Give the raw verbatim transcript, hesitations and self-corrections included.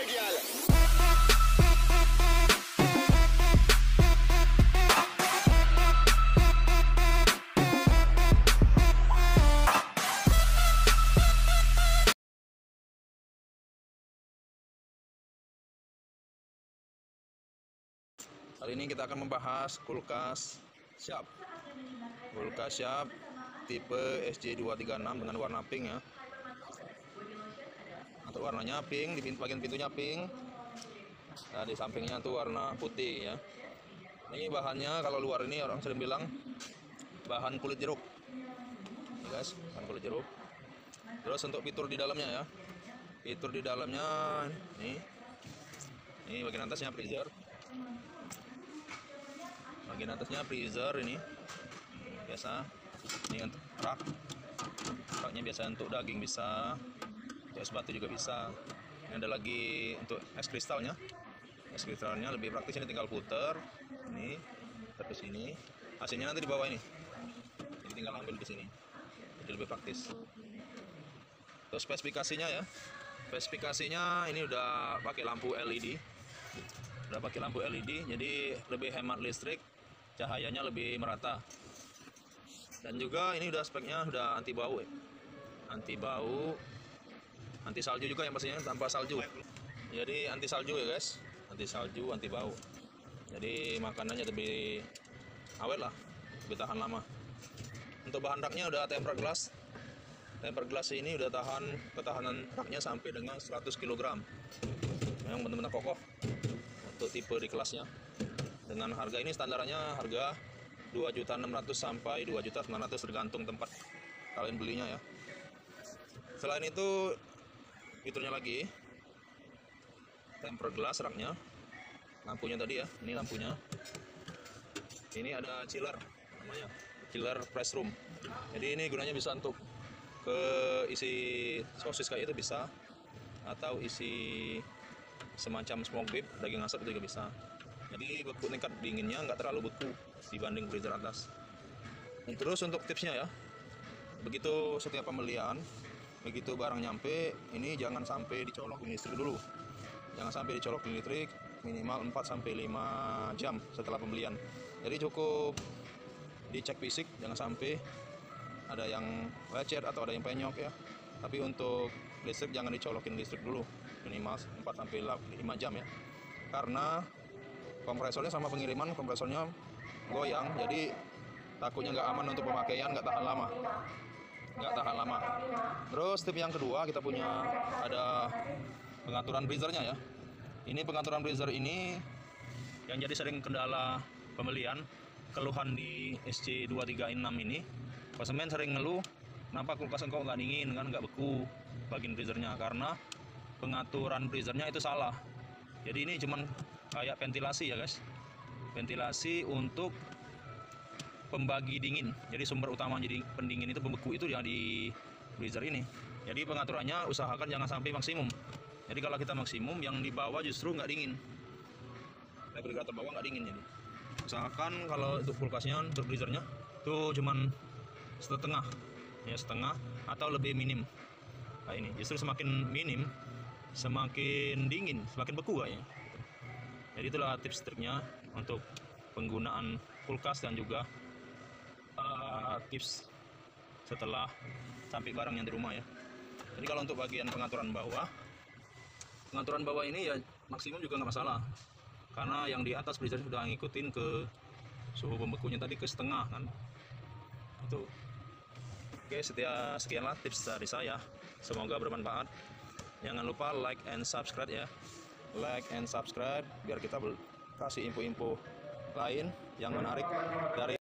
gyal. Kali ini kita akan membahas kulkas Sharp. Kulkas Sharp tipe S J dua tiga enam dengan warna pink ya. Untuk warnanya pink, di bagian pintunya pink. Nah, di sampingnya tuh warna putih ya. Ini bahannya kalau luar ini orang sering bilang bahan kulit jeruk. Ini guys, bahan kulit jeruk. Terus untuk fitur di dalamnya ya. Fitur di dalamnya ini. Ini bagian atasnya freezer. Bagian atasnya freezer ini biasa, ini untuk rak raknya biasa untuk daging bisa, untuk es batu juga bisa. Ini ada lagi untuk es kristalnya, es kristalnya lebih praktis, ini tinggal puter ini ke sini, hasilnya nanti di bawah ini, jadi tinggal ambil di sini, jadi lebih praktis. Terus spesifikasinya ya, spesifikasinya ini udah pakai lampu L E D, udah pakai lampu L E D, jadi lebih hemat listrik, cahayanya lebih merata. Dan juga ini udah speknya udah anti bau ya. Anti bau, anti salju juga yang pastinya, tanpa salju. Jadi anti salju ya guys, anti salju, anti bau. Jadi makanannya lebih awet lah, lebih tahan lama. Untuk bahan raknya udah tempered glass. Tempered glass ini udah tahan, ketahanan raknya sampai dengan seratus kilogram. Yang benar-benar kokoh untuk tipe di kelasnya. Dengan harga ini standarnya harga dua juta enam ratus sampai dua juta sembilan ratus tergantung tempat kalian belinya ya. Selain itu fiturnya lagi tempered glass raknya, lampunya tadi ya, ini lampunya. Ini ada chiller namanya, chiller press room. Jadi ini gunanya bisa untuk ke isi sosis kayak itu bisa, atau isi semacam smoke beef, daging asap itu juga bisa. Jadi beku tingkat dinginnya nggak terlalu beku dibanding freezer atas. Dan terus untuk tipsnya ya, begitu setiap pembelian, begitu barang nyampe, ini jangan sampai dicolokin listrik dulu. Jangan sampai dicolokin listrik, minimal empat sampai lima jam setelah pembelian. Jadi cukup dicek fisik, jangan sampai ada yang lecet atau ada yang penyok ya. Tapi untuk listrik jangan dicolokin listrik dulu, minimal empat sampai lima jam ya. Karena kompresornya sama pengiriman, kompresornya goyang, jadi takutnya nggak aman untuk pemakaian, nggak tahan lama, nggak tahan lama. Terus tip yang kedua, kita punya ada pengaturan freezernya ya. Ini pengaturan freezer ini yang jadi sering kendala pembelian, keluhan di S C dua tiga enam ini. Konsumen sering ngeluh, kenapa kulkas engkau nggak dingin, kan nggak beku bagian freezernya, karena pengaturan freezernya itu salah. Jadi ini cuman kayak ventilasi ya guys, ventilasi untuk pembagi dingin. Jadi sumber utama jadi pendingin itu pembeku itu yang di freezer ini. Jadi pengaturannya usahakan jangan sampai maksimum. Jadi kalau kita maksimum, yang di bawah justru nggak dingin, regulator bawah nggak dingin. Jadi usahakan kalau untuk kulkasnya, untuk freezernya tuh cuman setengah ya, setengah atau lebih minim. Nah ini justru semakin minim semakin dingin, semakin beku kayaknya. Jadi itulah tips triknya untuk penggunaan kulkas dan juga uh, tips setelah sampai barangnya di rumah ya. Jadi kalau untuk bagian pengaturan bawah, pengaturan bawah ini ya maksimum juga nggak masalah, karena yang di atas freezer sudah ngikutin ke suhu pembekunya tadi ke setengah kan. Itu. Oke, setia sekianlah tips dari saya. Semoga bermanfaat. Jangan lupa like and subscribe ya. Like and subscribe biar kita kasih info-info lain yang menarik dari